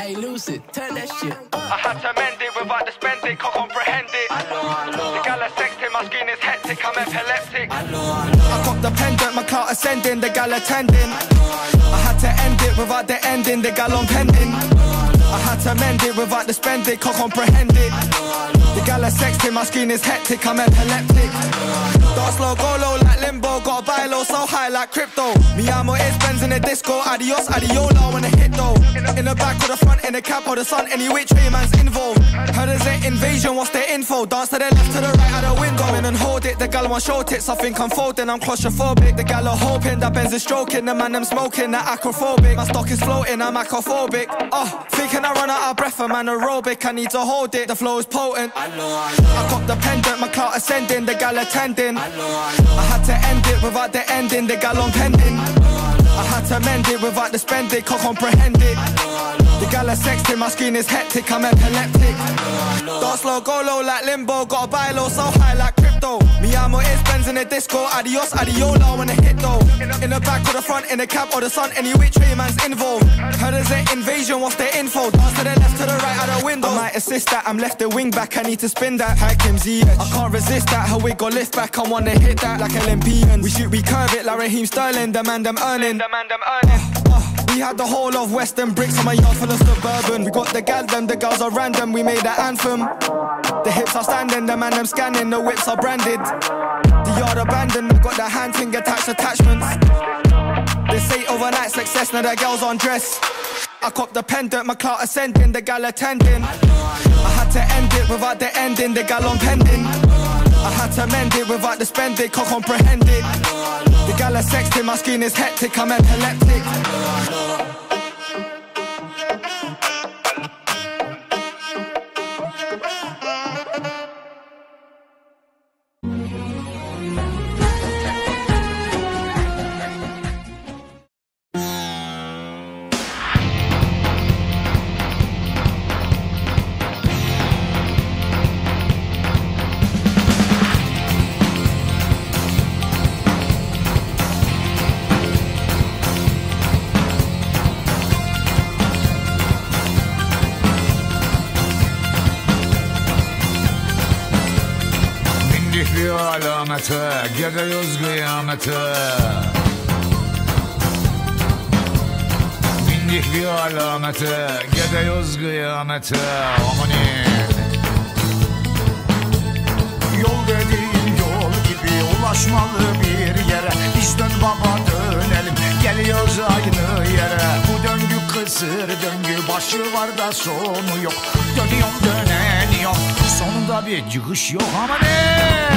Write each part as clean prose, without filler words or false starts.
Hey Lucid, turn that shit up. I had to mend it without the spend it, can't comprehend it. The gal are sexting, my skin is hectic, I'm epileptic. I caught the pendant, my clout ascending, the gal attending. I had to end it without the ending, the gal on pending. I had to mend it without the spend it, can't comprehend it. The gal are sexting, my screen is hectic, I'm epileptic. Dance low, go low like limbo, gotta buy low, so high like crypto. Me amo is Benz in the disco, adios, adiola when I hit though. In the back or the front, in the cap or the sun, any which way man's involved. Heard there's an invasion, what's the info? Dance to the left, to the right, out the window. Come in and hold it, the gal want show tits, I think I'm folding, I'm claustrophobic. The gal are hoping, that Benz is stroking, the man I'm smoking, that acrophobic. My stock is floating, I'm acrophobic. Thinking I run out of breath, I'm anaerobic, I need to hold it, the flow is potent. I caught the pendant, my clout ascending, the gal attending. I had to end it without the ending, the gal on pending. I had to mend it without the spend it, can't comprehend it. The gal are sexting, my screen is hectic, I'm epileptic. Dance slow, go low like limbo, gotta buy low, so high like crypto. Me amo is Benz in the disco, adios, adiola when I hit though. In the back or the front, in the cap or the sun, any which way man's involved. Heard there's an invasion, what's the info? Dance to the left, to the right, out the window. I might assist that, I'm left the wing back, I need to spin that. Hakim Z, I can't resist that, her wig got lift back, I wanna hit that like Olympians. We shoot, we curve it like Raheem Sterling, the man them earning. We had the whole of Western bricks on my yard full of suburban. We got the gal them, the girls are random, we made the anthem. The hips are standing, the man them scanning, the whips are branded. The yard abandoned, we got the hand thing attached attachments. They say overnight success, now the girls undress. I copped the pendant, my clout ascending, the gal attending. I had to end it without the ending, the gal on pending. I had to mend it without the spend it, can't comprehend it. The gal are sexting, my screen is hectic, I'm epileptic. Bir alamete, gidiyoruz kıyamete. Bindik bir alamete, gidiyoruz kıyamete. Amanin. Yol dediğin yol gibi ulaşmalı bir yere. Biz dön baba dönelim, geliyoruz aynı yere. Bu döngü kısır döngü, başı var da sonu yok. Dönüyorum döneniyorum, sonunda bir çıkış yok. Amanin.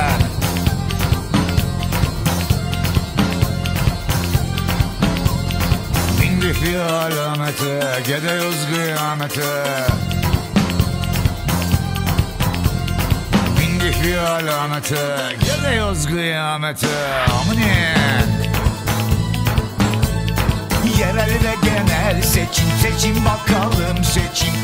Bindik bir alamete, gidiyoruz kıyamete. Bindik bir alamete, gidiyoruz kıyamete. Amanin. Yerel ve genel seçim, seçim bakalım seçim.